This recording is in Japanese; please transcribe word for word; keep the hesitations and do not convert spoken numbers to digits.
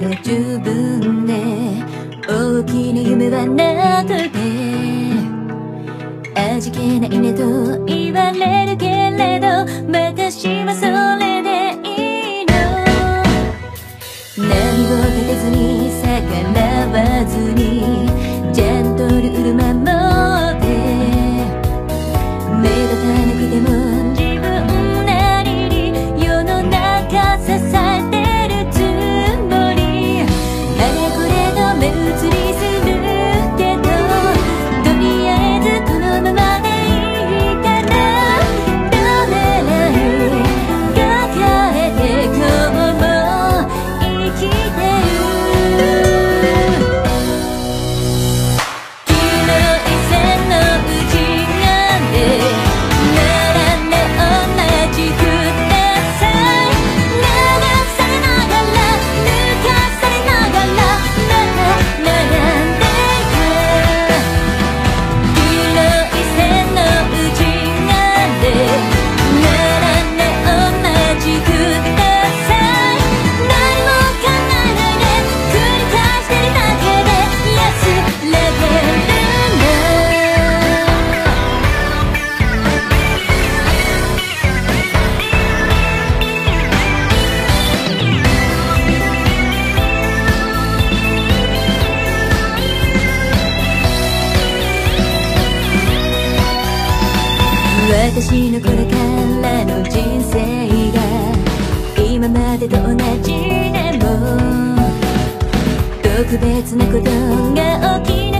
ど十分ね。大きな夢はなくて味気ないねと言われるけれど、私はそれでいいの。何も立てずに逆らわずにちゃんとルール守って目立たなくても自分なりに世の中支えてるつもり。あれこれと目移りするけどとりあえずこのままでいいから。どれらに抱えて今日も生きてる。私のこれからの人生が今までと同じでも特別なことが起きない